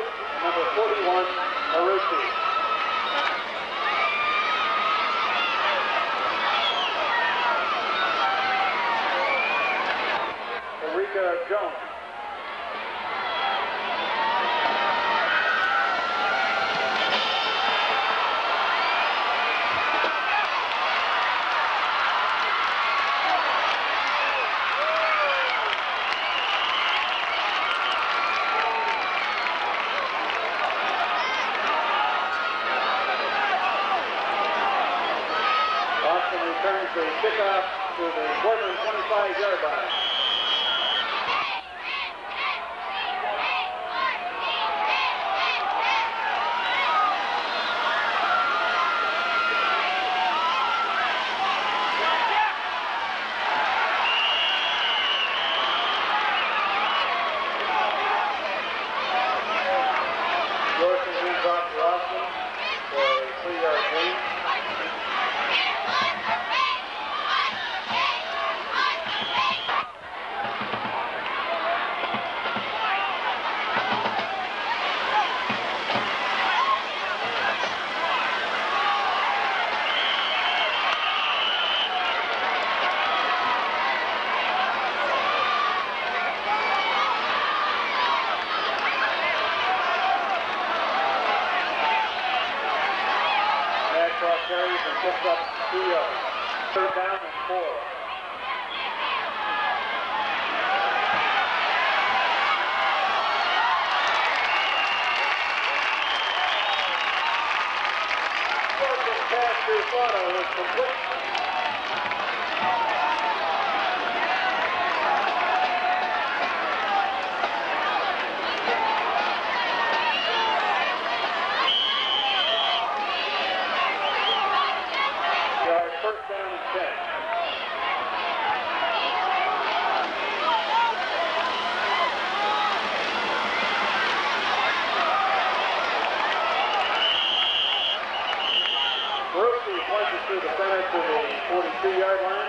and number 41, Marucci. Erika Jones. Returns the kickoff to the Woodland 25-yard line. Yorkson hands off to Austin for a 3-yard gain. Carries and picks up 2 yards. 3rd down and 4. First pass to Flotto is complete. First down and 10. Marucci punches through the center to the 42-yard line.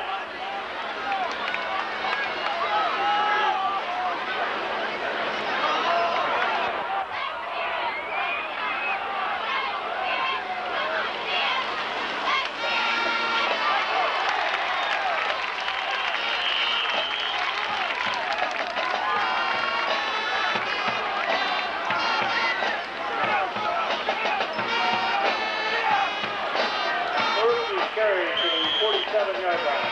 Carry to the 47-yard line.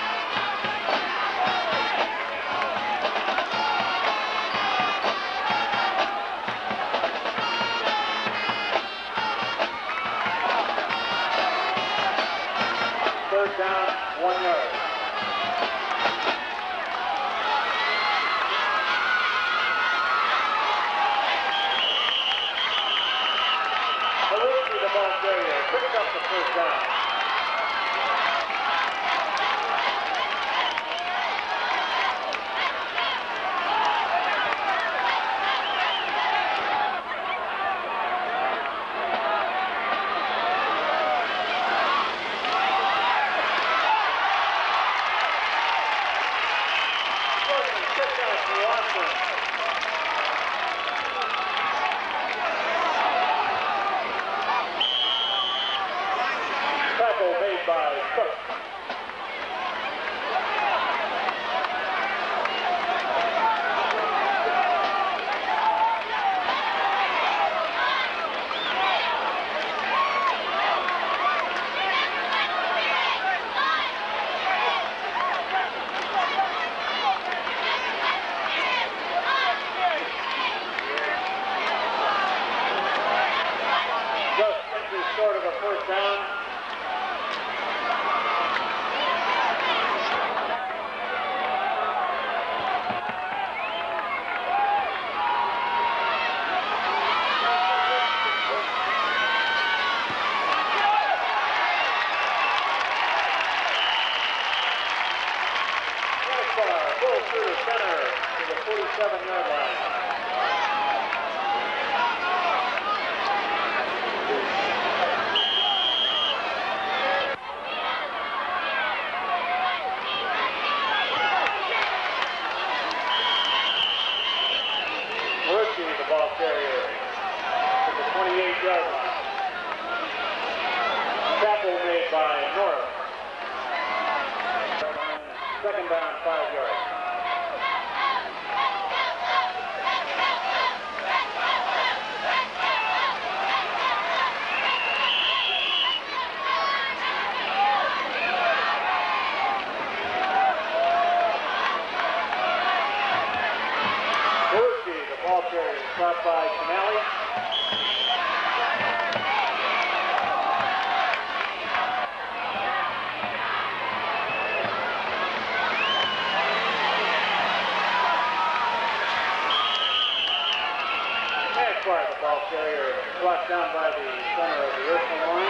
Third down, 1 yard. Marucci, the ball carrier, picks up the first down. Tackle made by Cook. Just inches short of a first down. 6-yard line. Tackle made by North. Second down, 5 yards. Stopped by Canale. Jaguar, the ball carrier, brought down by the center of the Ursuline line.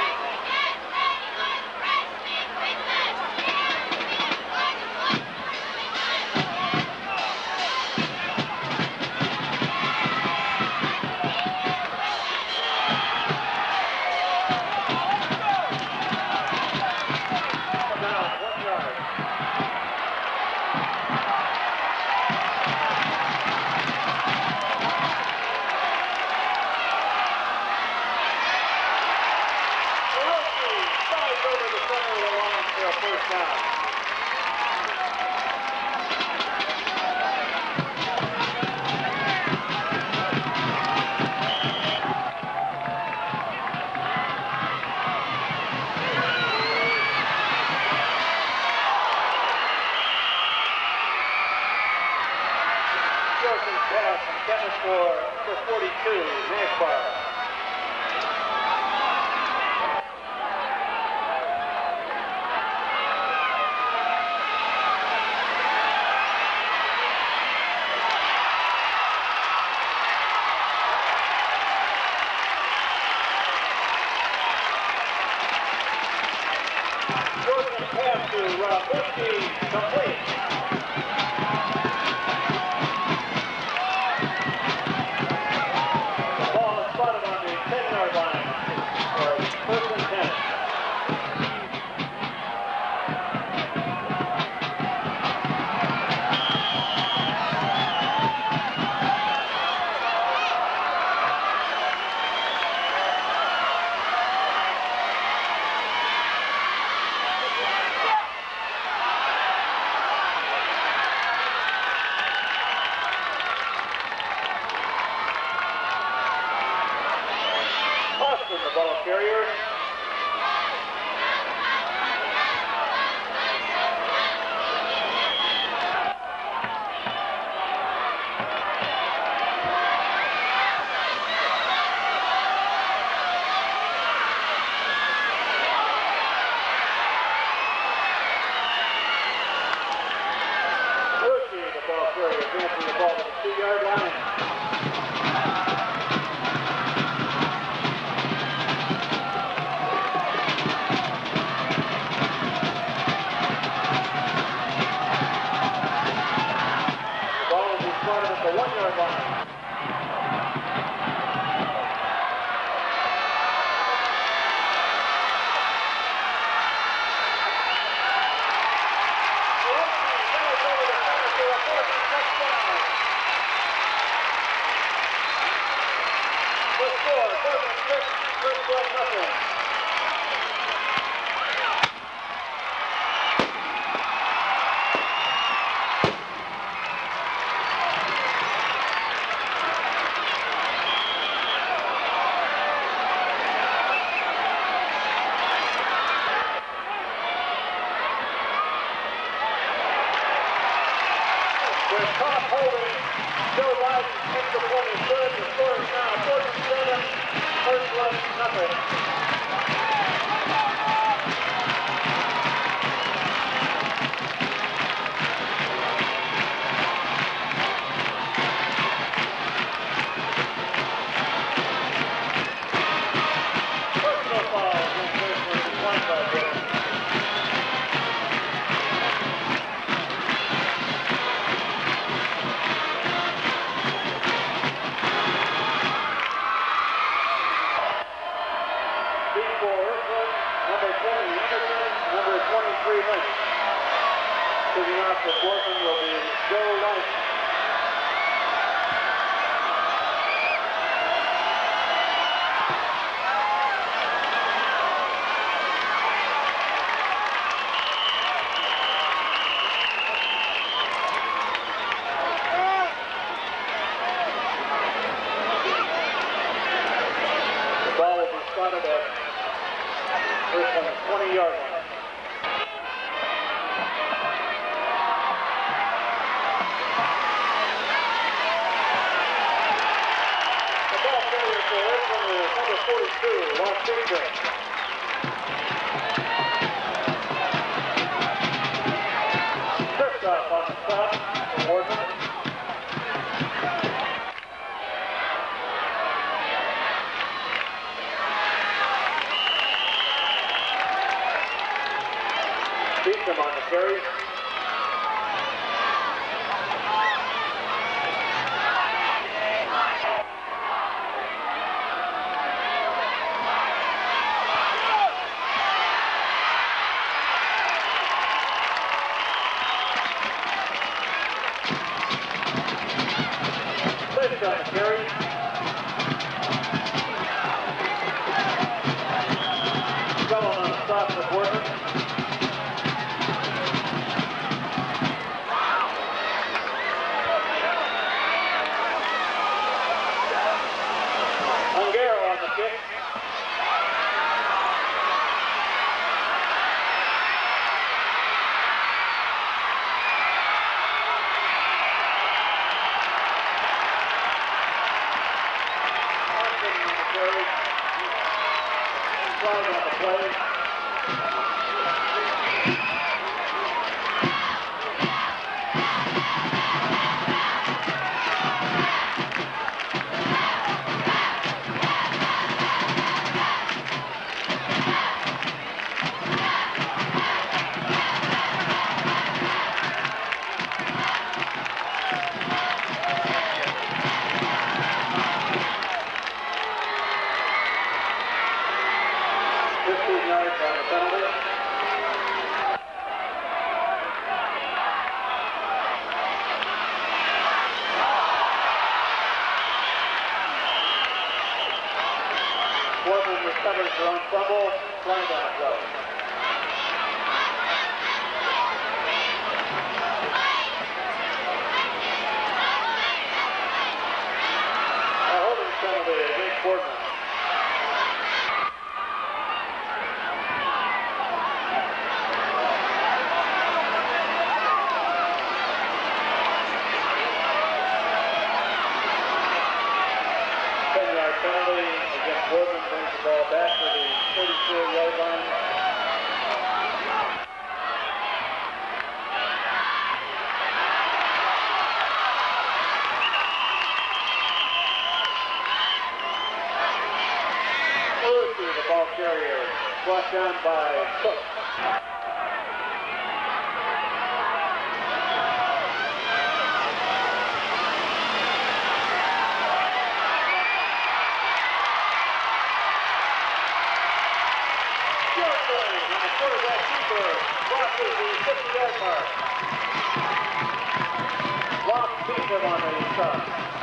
For 42, Nagbauer. Jordan pass to Buski, complete. The ball carrier. Buski, the ball carrier, advancing the ball to the 2-yard line. The 1-yard line. The score, 7-6, Bridgeville nothing. With top holding, Joe Biden takes the 23rd. The score is now 47, Bridgeville nothing. Personal foul against Bridgeville, one by Joe. Number 20, Anderson, number 23, Lynch. Sitting off the Portland will be Joe Lynch. spotted at first on the 20-yard line. The ball carrier for Richmond is number 42, Lon Fisher. Kristoff on the stop for Wardman. Beecham on the carry. Fish on the carry. Cullen on the stop for Wardman. Ungaro on the kick. Austin on the carry. Flag on the play. Wardman recovers their own fumble, flying down the play. A holding penalty against Wardman. Penalty against Wardman brings the ball back to the 34-yard line. Lucy, the ball carrier, brought down by Cook. Quarterback keeper crosses the 50-yard mark. Lon Fisher on the stop.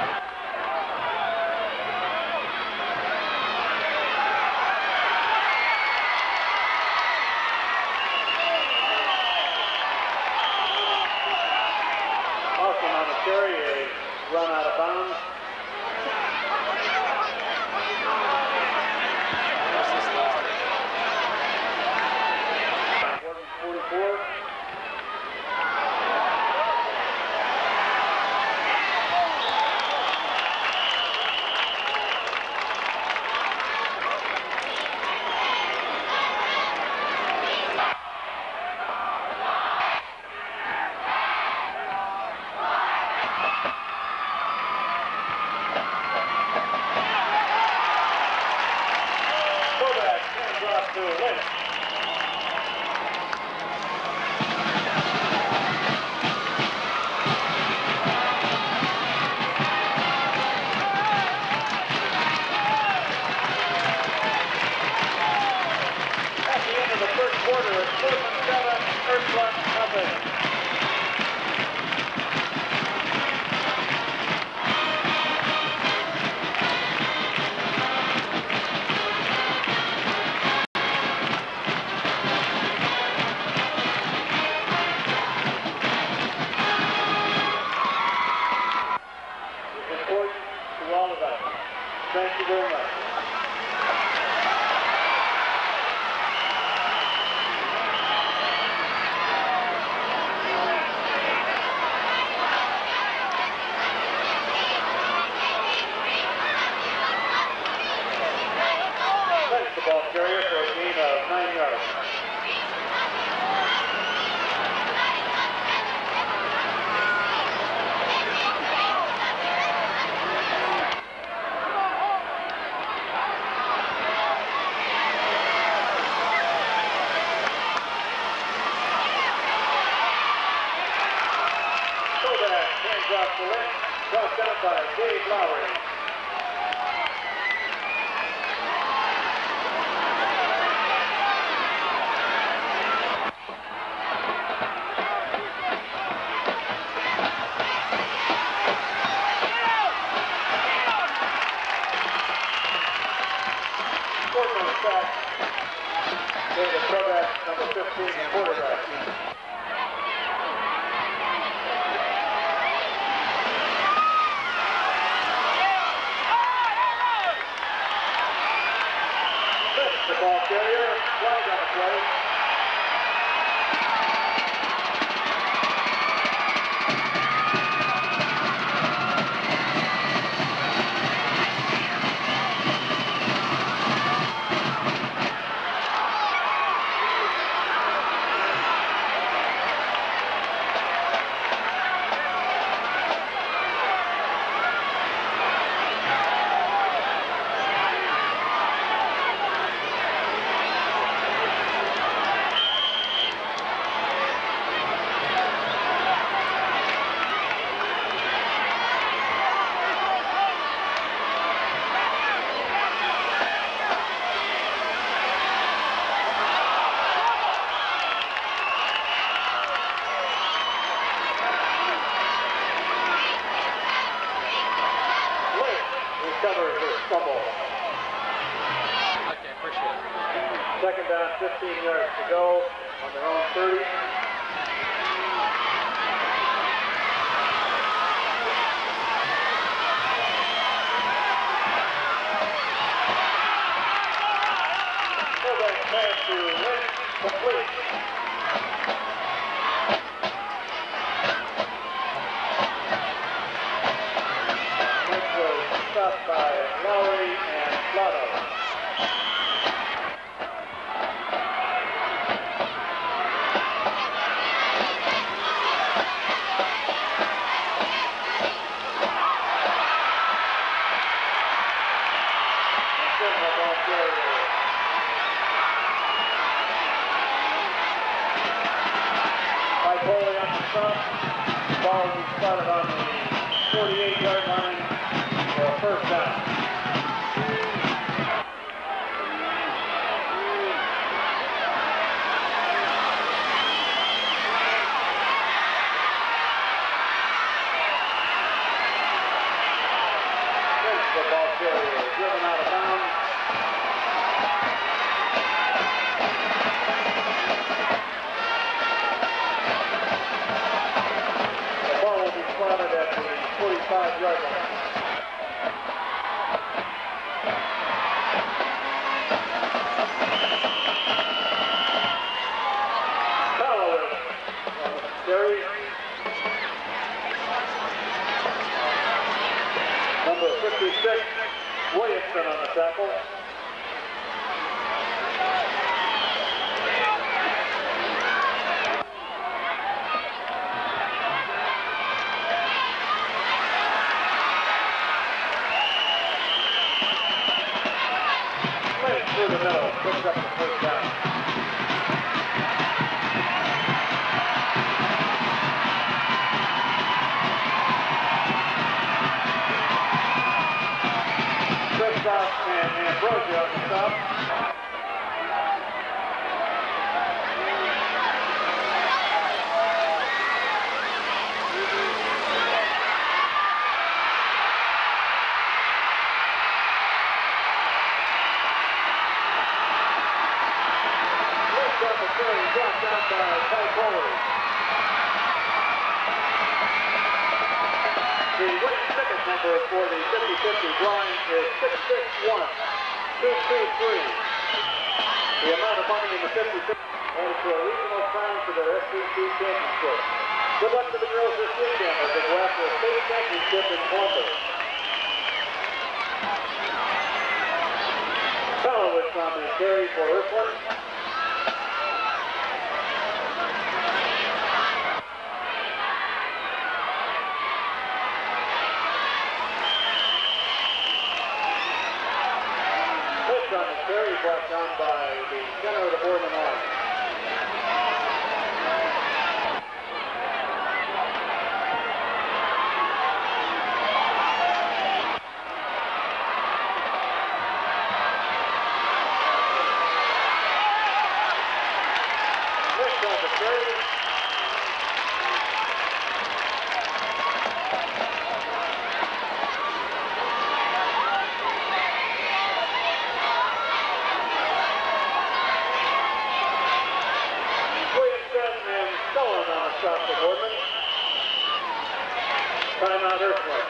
Austin on the carry, a run out of bounds. 44. Quarterback hands off to Lynch. Quarter, Portland 7, Ursuline nothing. It's important to all of us. Thank you very much. Lowry. The throwback, number 15, quarterback. The ball carrier, flag on the play. Recovers his fumble. Okay, appreciate it. Second down, 15 yards to go on their own 30. Fullback pass to Lynch, complete. Stopped by Lowry and Flotto. By Foley on the front. Ball will be spotted on the 48-yard line. First down. The ball carrier driven out of bounds. The ball will be spotted at the 45-yard line. Number 56, Williamson on the tackle. Lynch through the middle, picks up the first down. And Ambrosio on the stop. Left on the carry, brought down by Ty Foley. The winning ticket number for the 50-50 drawing is 661-223. The amount of money in the 50-50 added to a regional crown for their SEC championship. Good luck to the girls this weekend as they go after a state championship in Columbus. Fallowitz on the carry for Ursuline. On the carry brought down by the center of the Boardman line. Cherry. Williamson and Stone on the stop to Boardman. Timeout Earthquake.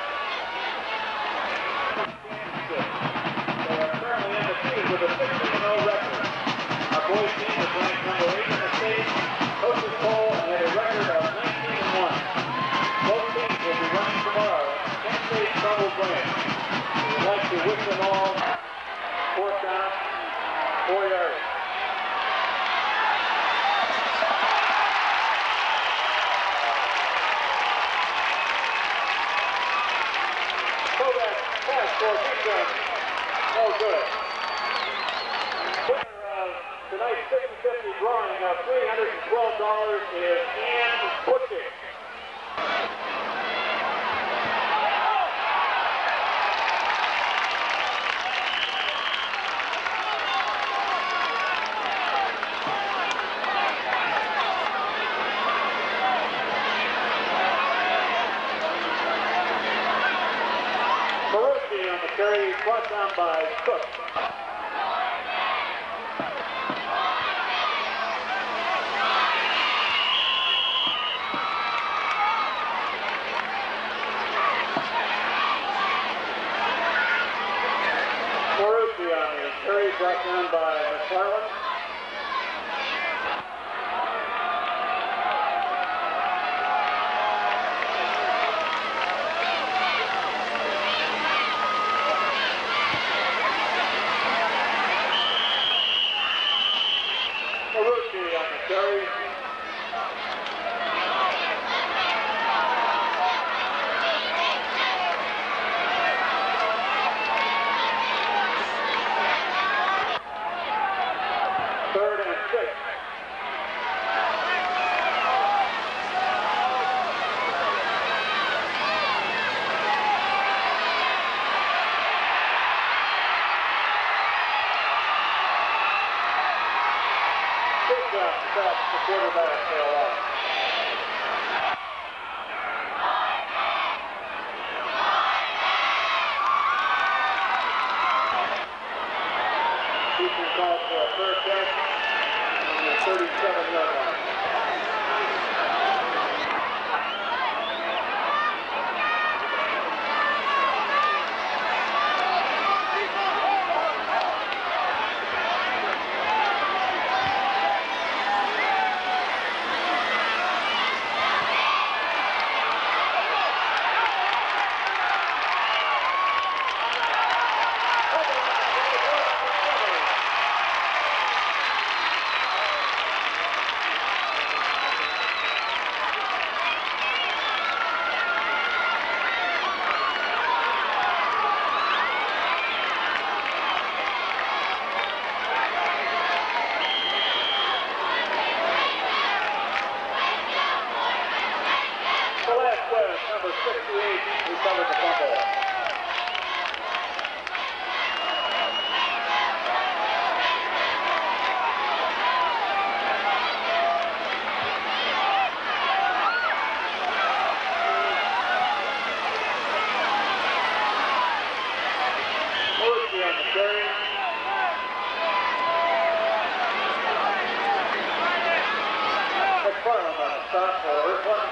They are currently undefeated with a 16-0 record. Our boys team is ranked number 8 in the state. Coaches poll and had a record of 19-1. Both teams will be running tomorrow at Kent State Trumbull Branch. We would like to wish them all fourth down, 4 yards. So that pass for defense, no good. Winner of tonight's 50-50 drawing of $312 is Ann Butchie. Marucci on the carry, brought down by Cook. Marucci on the carry, brought down by McFarland. Marucci on the carry. Third and 6. Good job, stops the quarterback for a while. Houston calls for a third down on the 37-yard line. Velasquez, number 68, recovered the fumble. Marucci on the carry. McFarland on the stop for Earthland.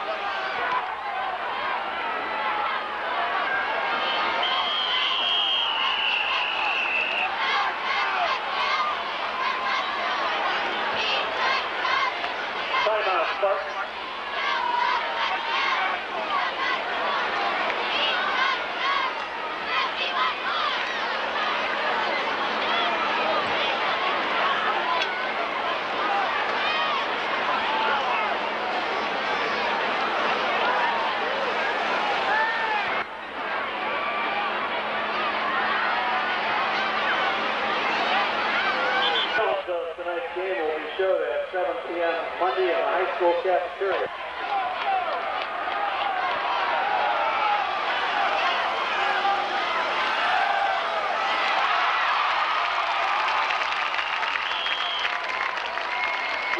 Timeout, Sparks. Tonight's game will be showed at 7 p.m. Monday in the high school cafeteria.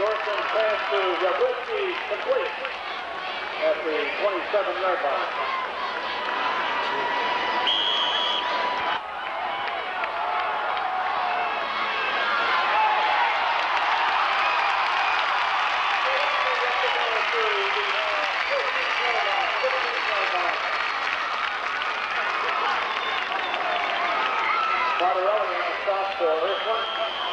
Dorson pass to Zabriskie complete at the 27-yard line. Martorelli on the stop for Irvine.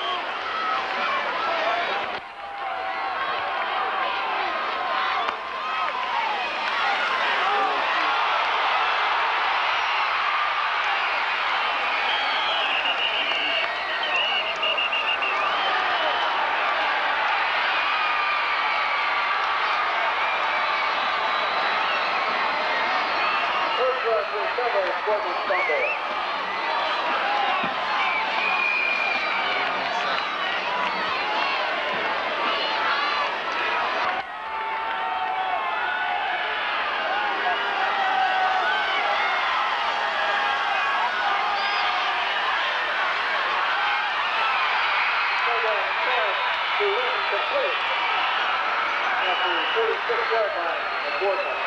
First rush recovers Portland's fumble. To Lynn complete at the 36-yard line of Portland.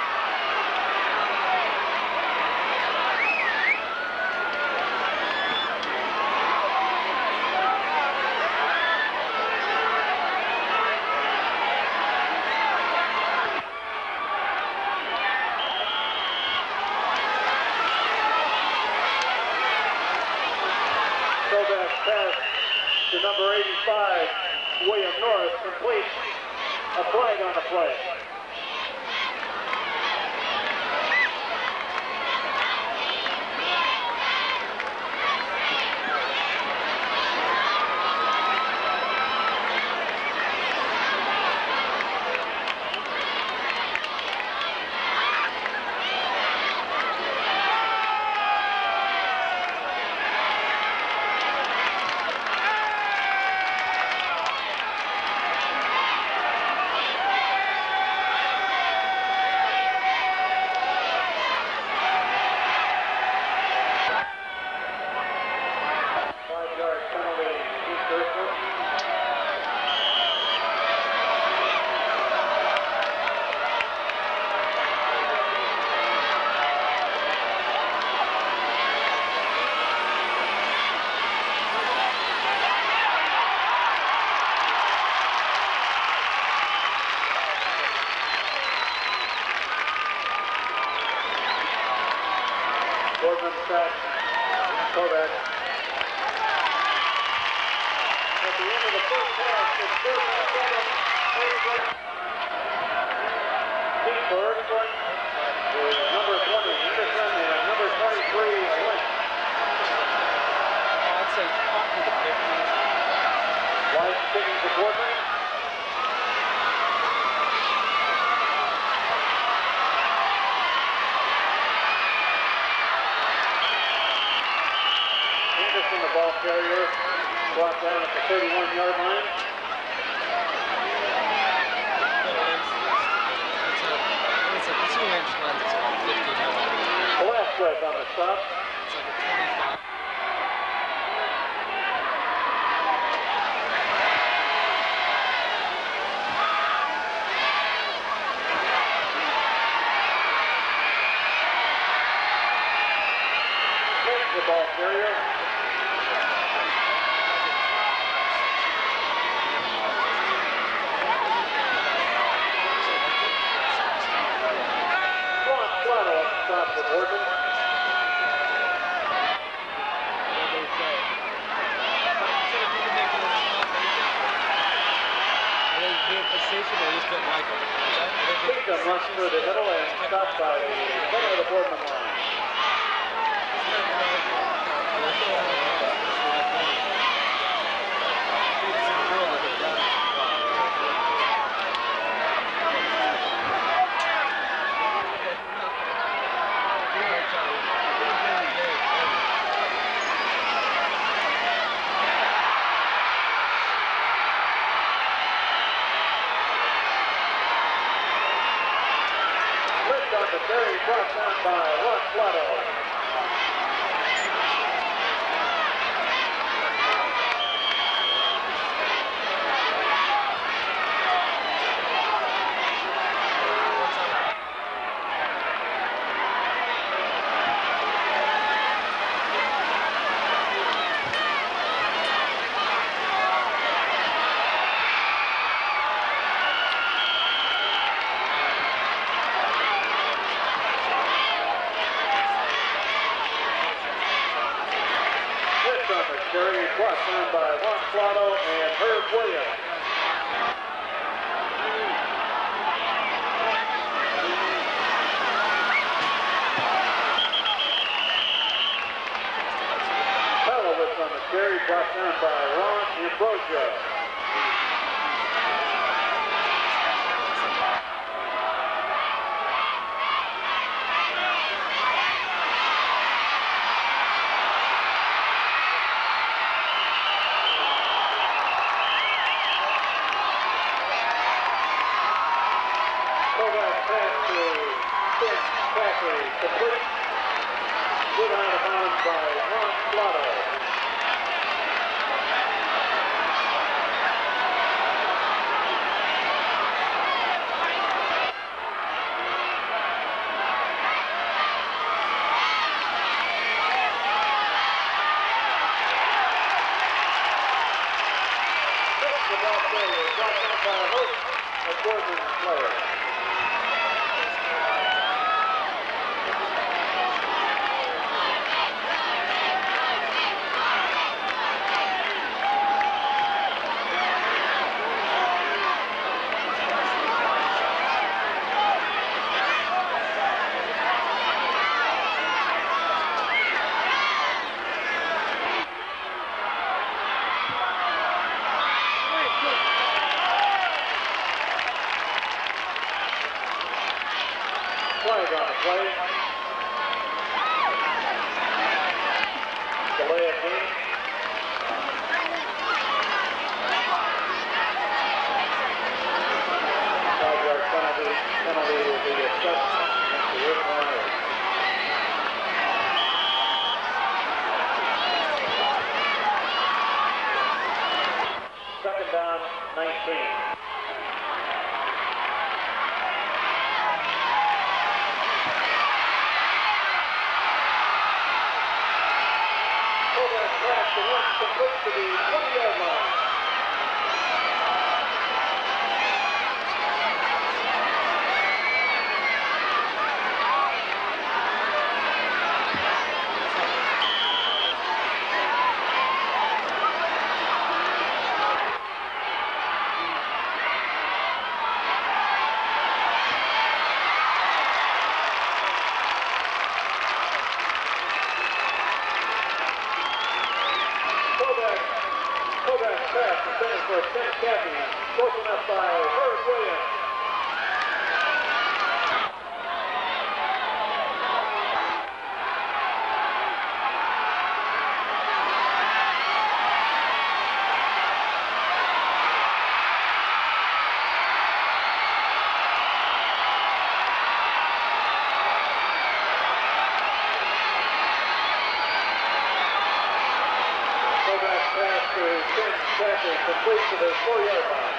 Throwback pass to number 85. William Norris complete. A flag on the play. Portland sack, Kovac. At the end of the first half, it's 37-7. Kingsburg with number 20, Henderson, and number 23, Lynch. I'd say probably the 50s. White kicking to Portland. Henderson, the ball carrier, brought down at the 31-yard line. It's a 2-inch lens. It's about 50 millimeters. Velasquez on the stop. It's like a 25. The ball carrier. Flotto at the stop for Portland. Beacom runs through the middle and stopped by the center of the Portland line. On the carry, brought down by Ron Flotto. from McCary, cross down by Ron Flotto and Herb Williams. Pelowitz on McCary, cross down by Ron Ambrosio. Complete. Good out of bounds by Ron Flotto. The ball failure brought down by a host of Gordon players. Flag on the play. Delay of game. Five-yard penalty will be assessed against the Rick Lions. Second down, 19. The run complete to the 20-yard line. Kovac pass intended for Tim Cappy, broken up by Herb Williams. Complete to the 4-yard line.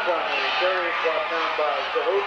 on the carry, brought down by Zahoot.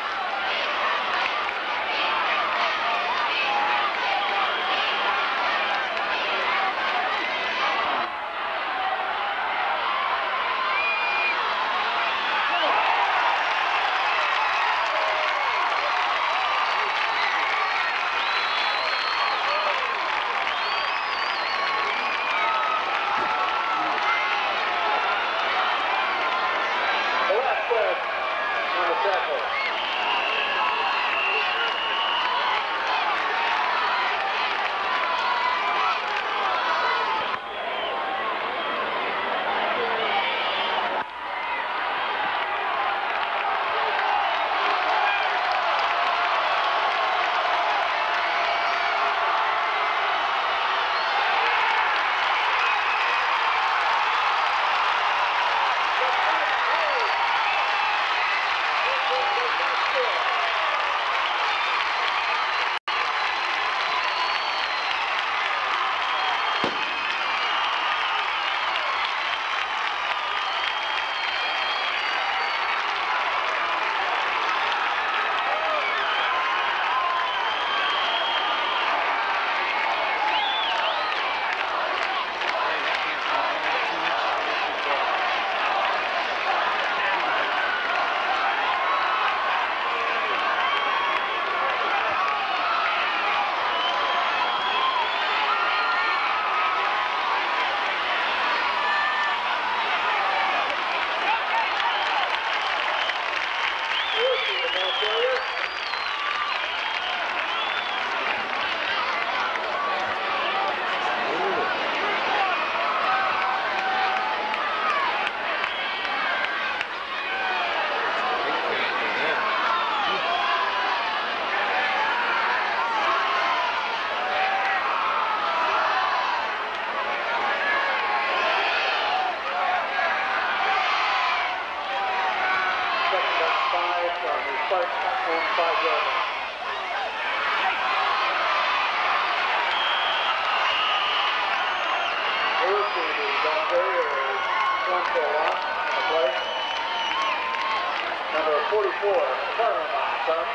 Number 44, Carlin on the start.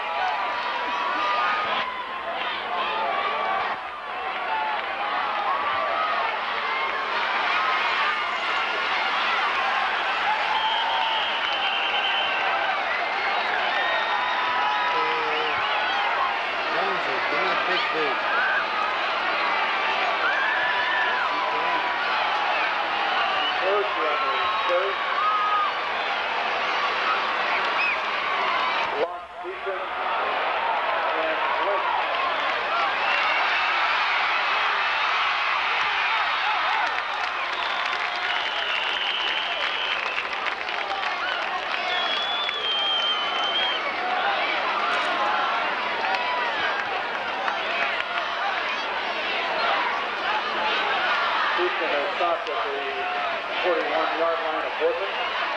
Stopped at the 41-yard line of Portland.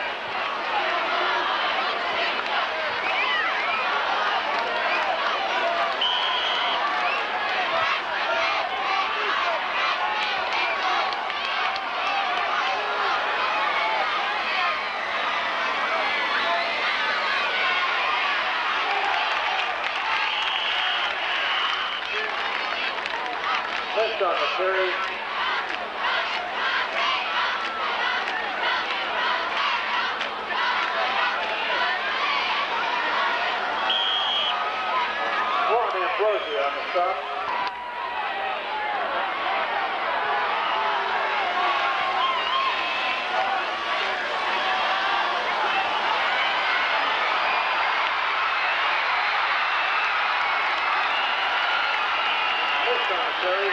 Left on the carry. Ambrosia on the stop. First on the carry.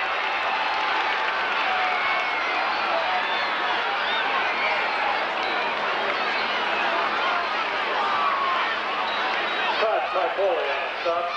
Todd Tripoli on the stop.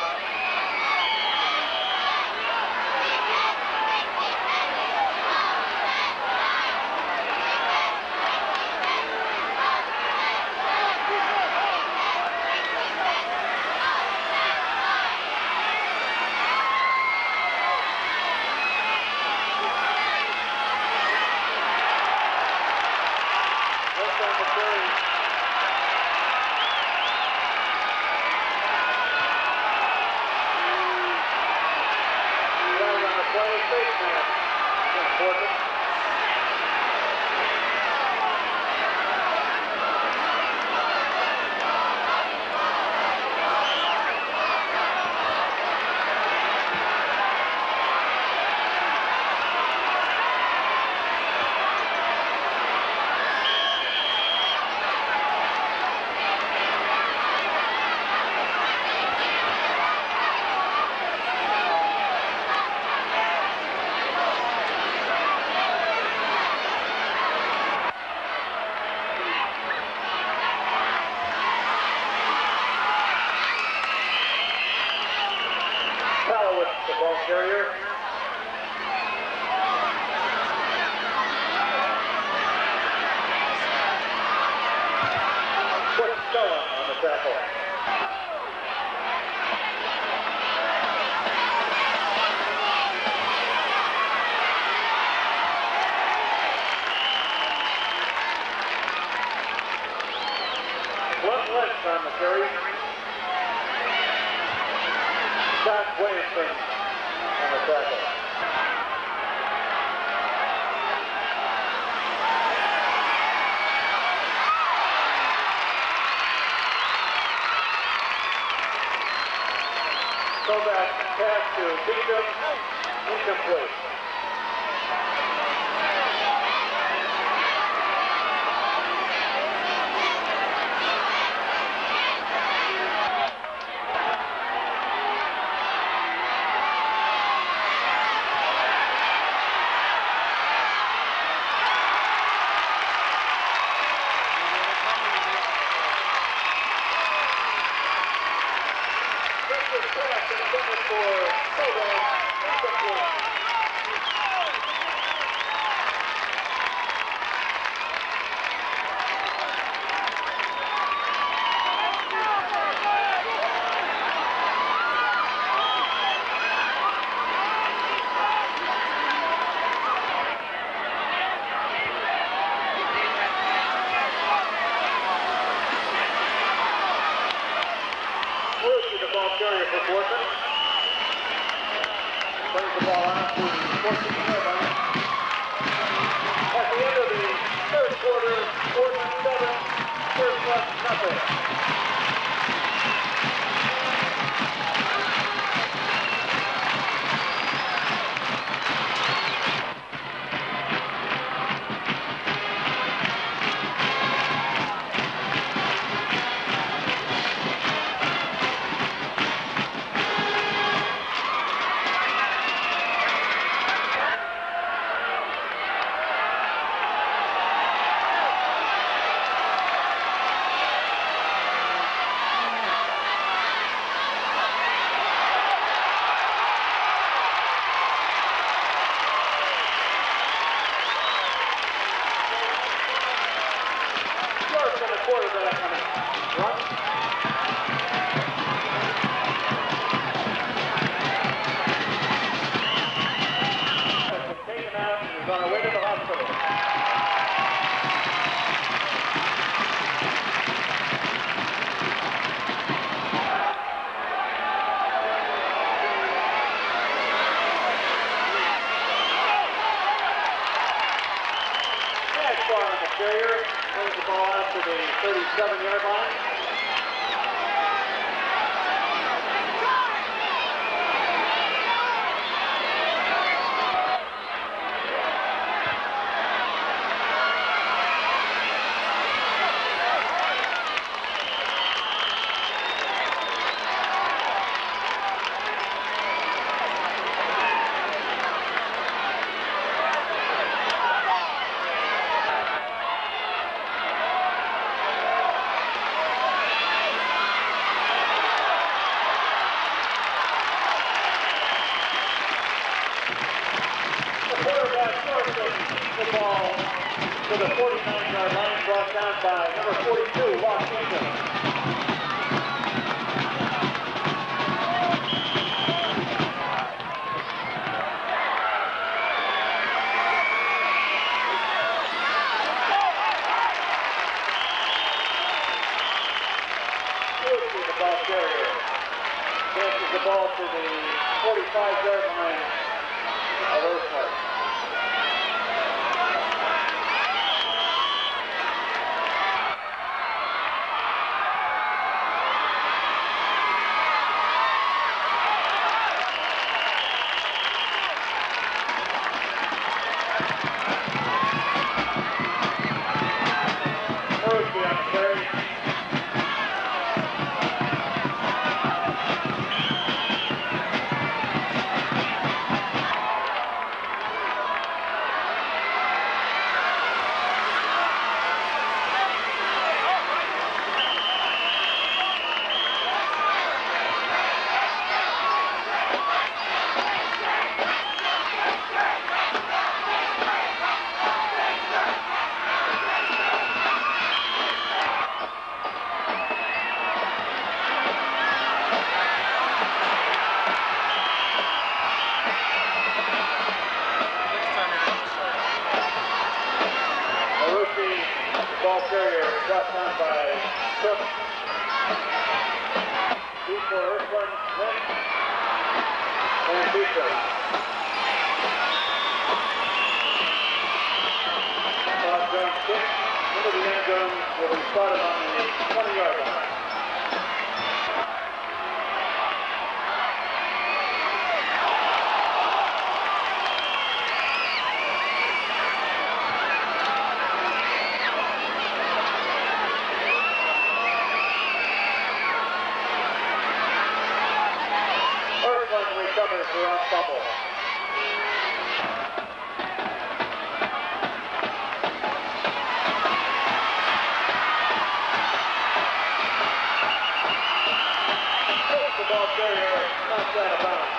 on the carry. Scott Williamson on the tackle. Throwback pass to Beecham, incomplete. Carrier for Portland. Brings the ball out to the 14-yard line. At the end of the third quarter, Portland 7, Surplus nothing. Quarterback on a run. Taken out and is on our way to the hospital. Nice ball on the carrier. Brings the ball out to the 37-yard line. The ball to the 49-yard line, brought down by number 42, Washington. Lucy, the ball carrier, passes the ball to the 45-yard line of Earthmark. Ball carrier brought down by Cook. Deep for Earthland, Lynch, and Beacher. Bob Jones kick into the end zone will be spotted on the 20-yard line. Recovers the wrong fumble. The ball carrier knocks out of bounds.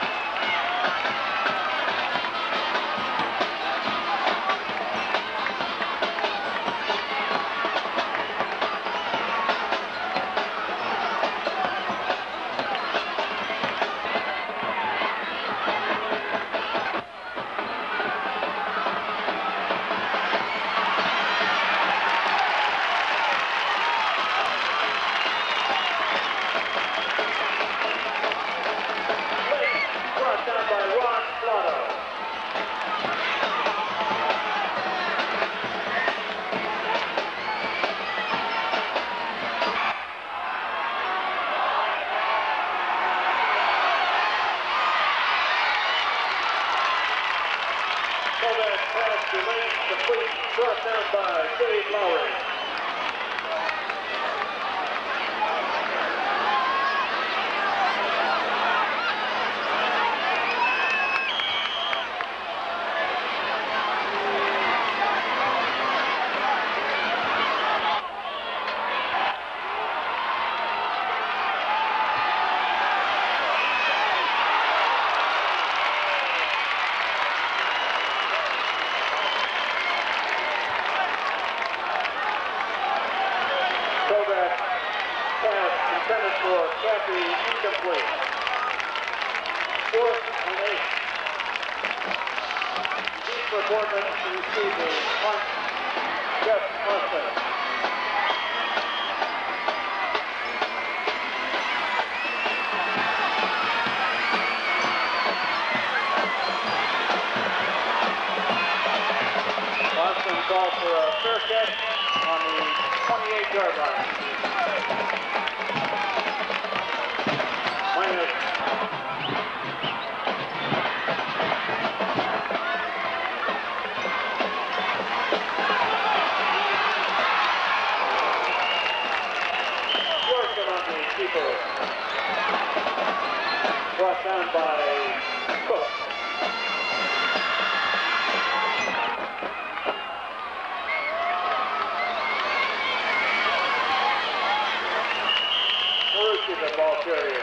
Brought down by Dave Lowry. Intended for Kathy incomplete. 4th and 8. Deep for Boardman to receive the punt. Jeff Mustin. Mustin called for a fair catch on the 28-yard line. Brought down by Cook. Marucci, the ball carrier.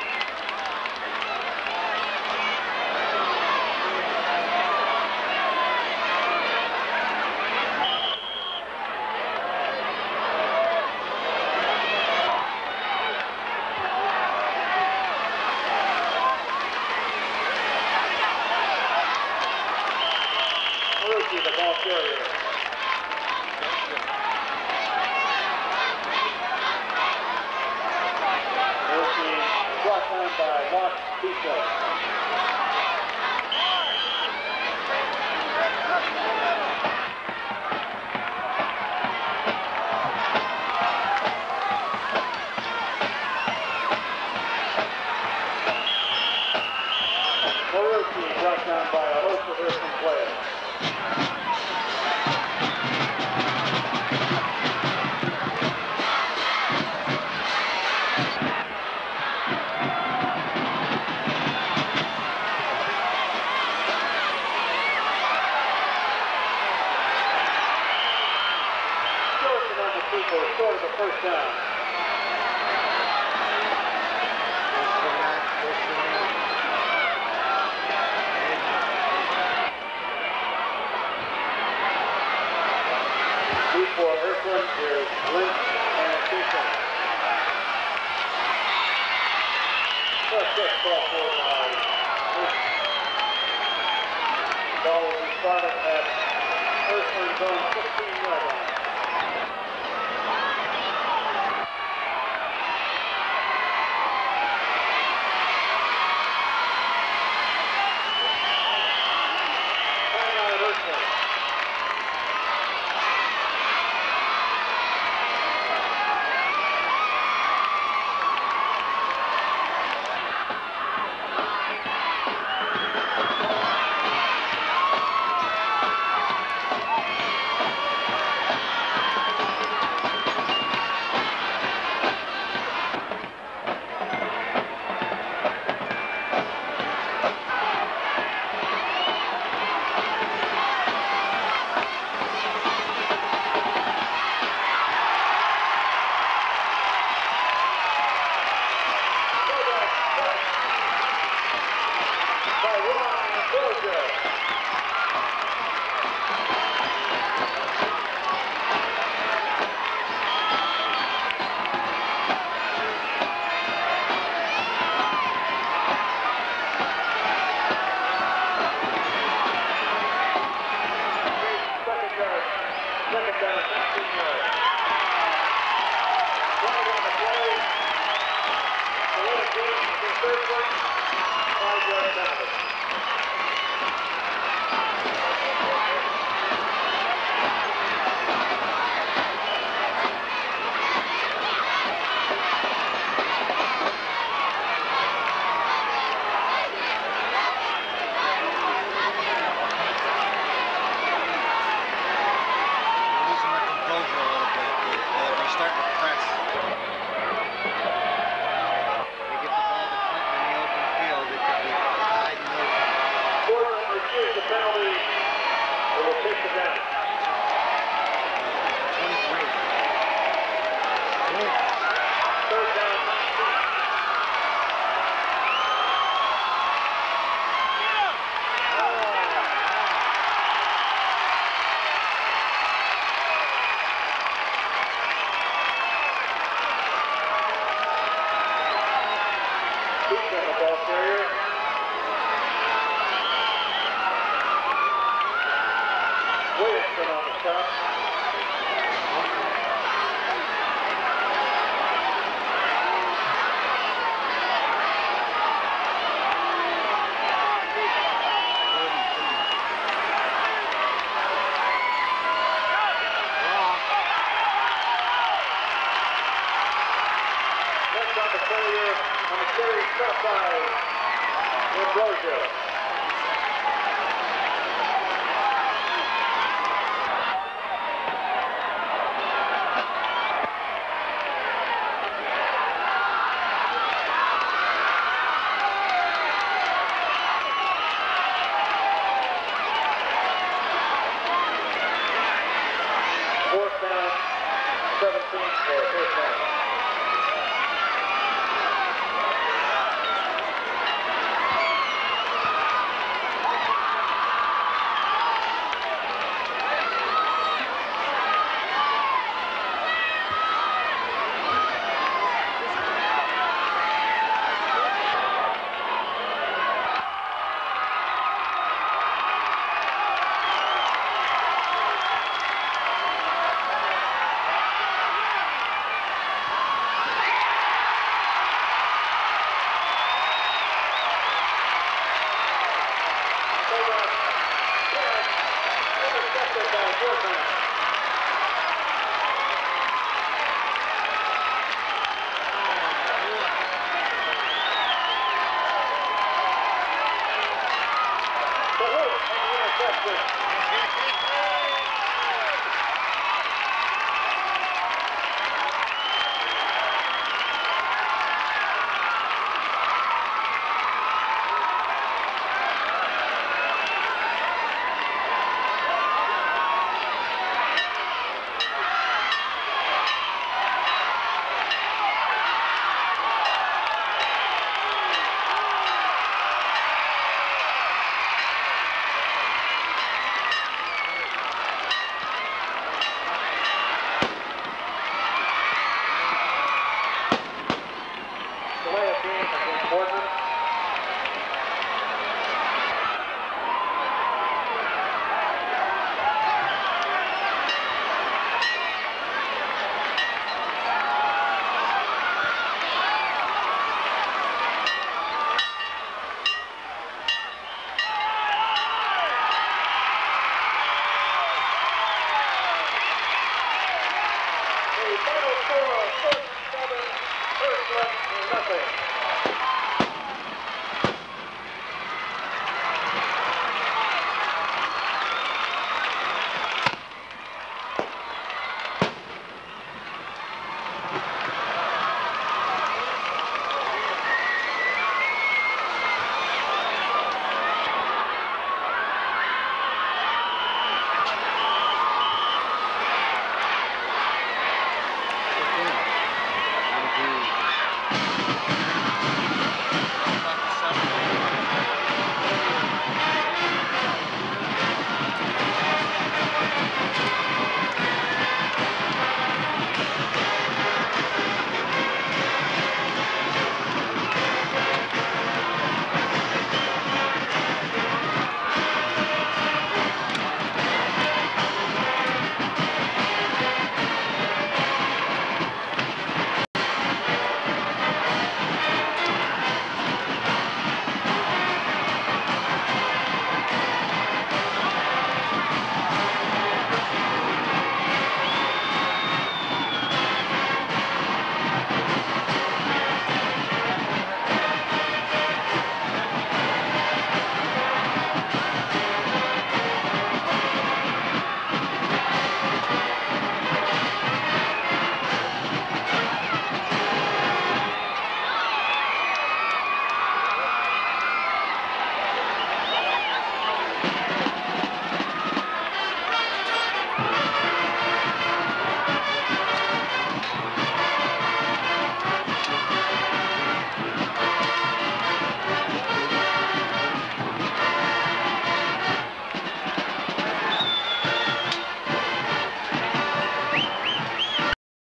The ball carrier. Marucci brought down by Watt Beasley. Marucci brought down by a host of Earthland players. Scored the first down. Deep for Earthland is Lynch and Beacher. First kick ball for Lynch. Ball will be started at Earthland's own 15-yard line. Second down, 19 yards. 20 on the play. Select James is in third place. 5-yard penalty. Fourth down, 17 for a first down.